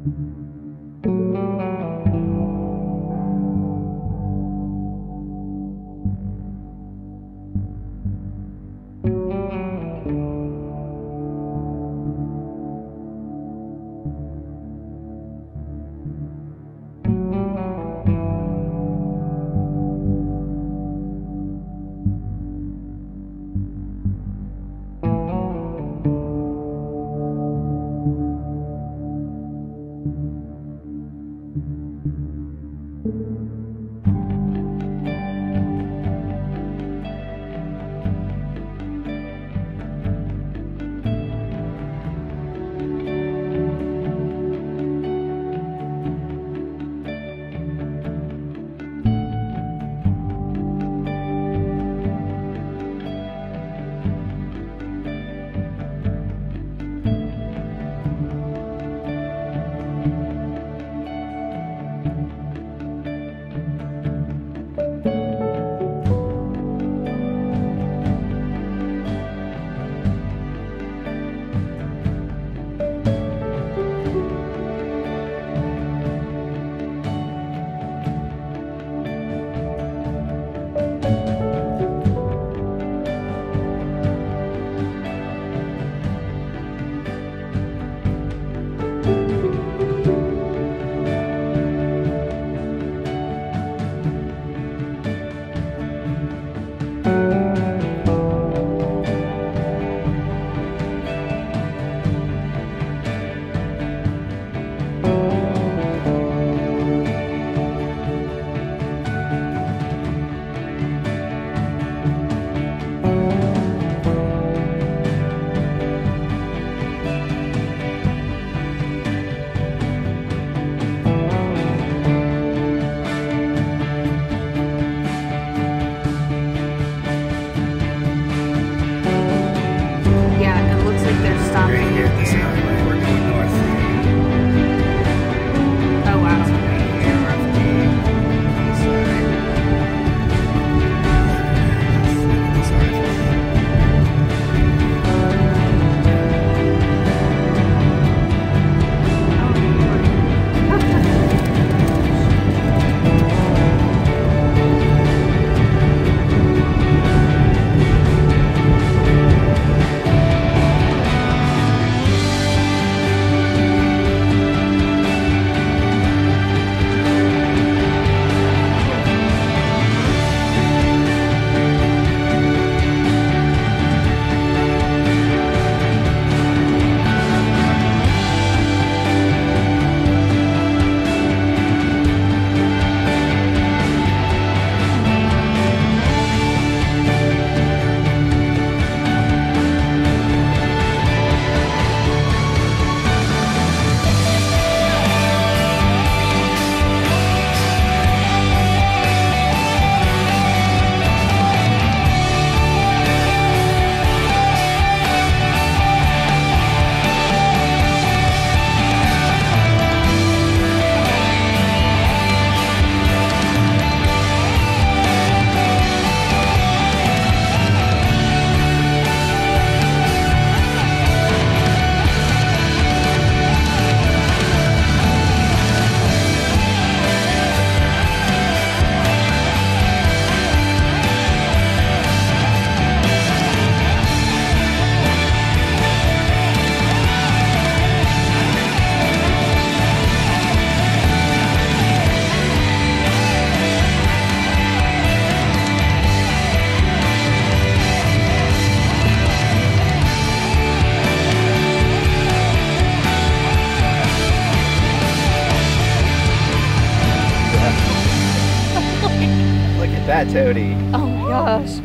that toady. Oh my gosh.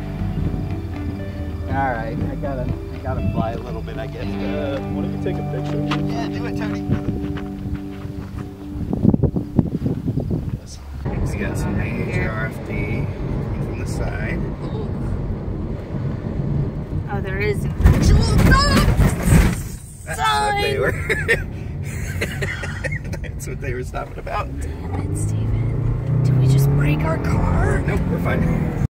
All right, I gotta fly a little bit, I guess. Why don't you take a picture? Yeah, do it, Tony. We got some HRFD coming from the side. Oh, there is an actual That's what they were. That's what they were stopping about. Damn it, Steven. Did we just break our car? Nope, we're fine.